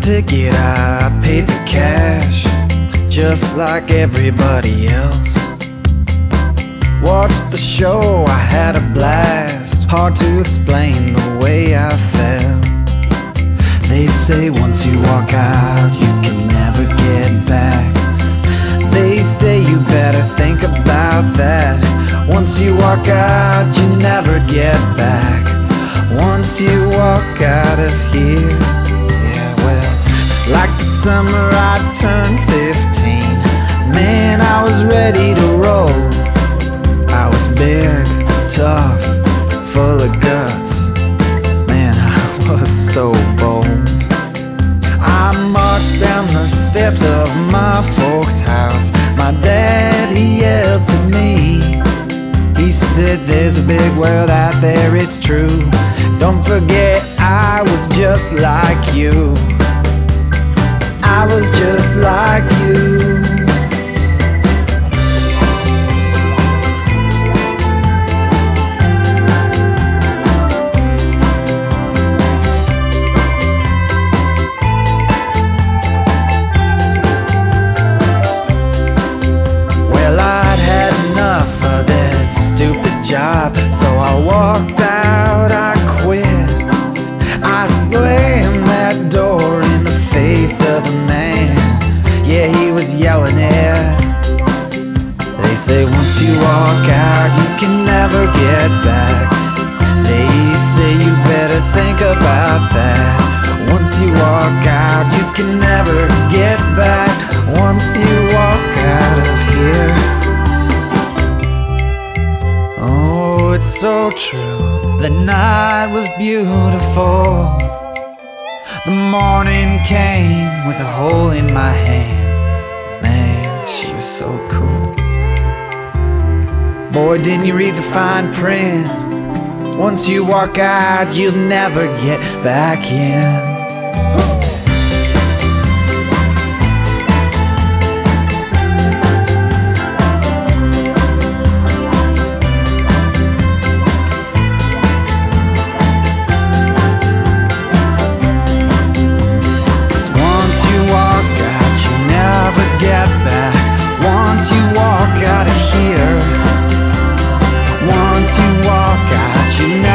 ticket, I paid the cash, just like everybody else. Watched the show, I had a blast. Hard to explain the way I felt. They say once you walk out, you can never get back. They say you better think about that. Once you walk out, you never get back. Once you walk out of here. Yeah, well, like the summer I turned 15. Man, I was ready to roll. I was big, tough, full of guts. Man, I was so bold. I marched down the steps of my folks' house. My dad, he yelled to me. He said, there's a big world out there, it's true. Don't forget, I was just like you. I was just like you. Job, so I walked out, I quit. I slammed that door in the face of the man. Yeah, he was yelling it. They say once you walk out, you can never get back. They say you better think about that. Once you walk out, you can never get back. Once you walk out of here. Oh, it's so true. The night was beautiful. The morning came with a hole in my hand. Man, she was so cool. Boy, didn't you read the fine print? Once you walk out, you'll never get back in. Get back. Once you walk out of here. Once you walk out, you